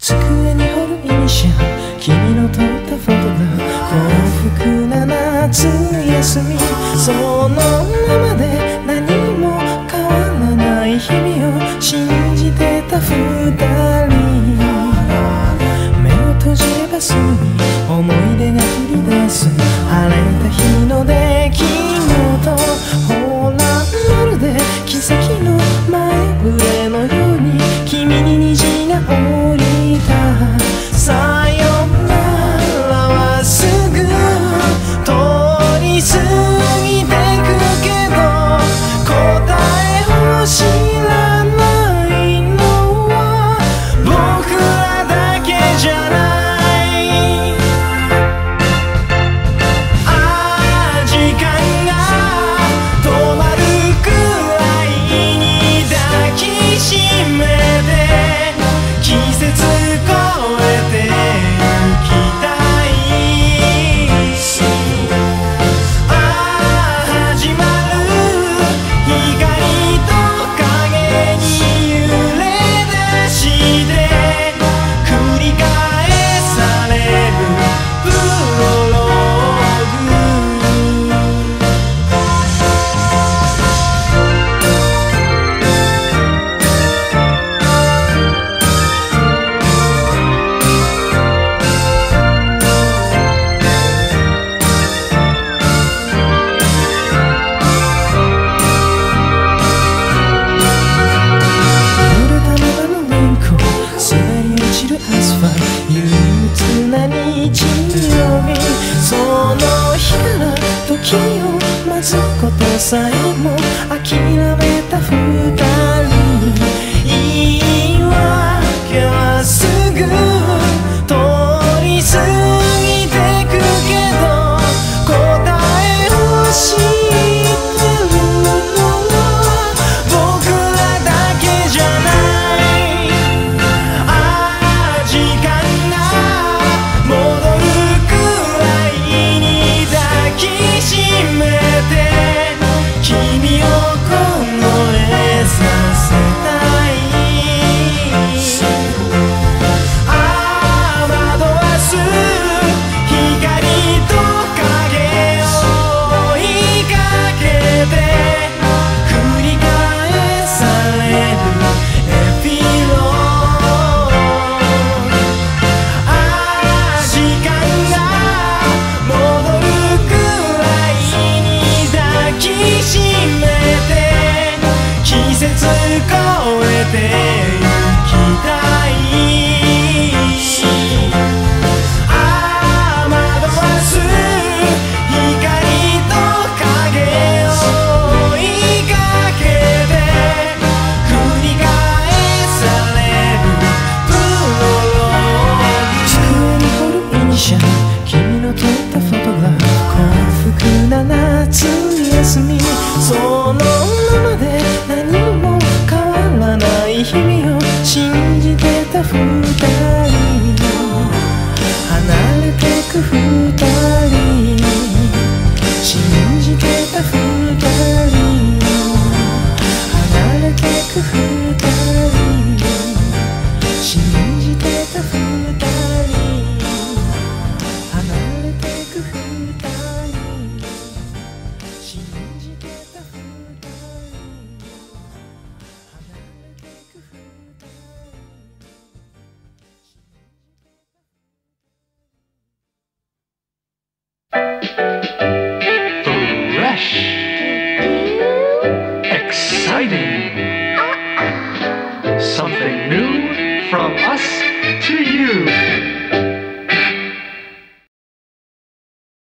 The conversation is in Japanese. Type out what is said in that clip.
机に彫るイニシャル、君の撮ったフォトが幸福な夏休み、そのままで何も変わらない日々を信じてた二人、目を閉じればすぐに思い出が降り出す、晴れた日の出来事、ほらまるで奇跡の前触れのように君に虹が降りた、さよならはすぐ通り過ぎてくけど、答えを知らないのは僕らだけじゃない。時間が止まるくらいに抱きしめて、季節越えてゆきたい。始まる光と影に揺れ出して繰り返されるプロローグ。濡れたままのレインコート、滑り落ちるアスファルト、憂鬱な日曜日、その日から時を待つことさえも諦めた二人、言い訳はすぐ通り過ぎてくけど、答えを知ってるのは僕らだけじゃない。時間が戻るくらいに抱きしめて君を凍えさせたい。惑わす光と影を追いかけて繰り返されるエピローグ。時間が戻るくらいに抱きしめて季節越えてゆきたい。惑わす光と影を追いかけて繰り返されるプロローグ。机に彫るイニシャル、君の撮ったフォトが幸福な夏休み、そのままで何も変わらない日々を信じてた二人、離れてく二人、信じてた二人、離れてく二人、信じてた二人、離れてく二人、信じてた二人、離れてく二人。 Fresh, exciting, something new from us to you.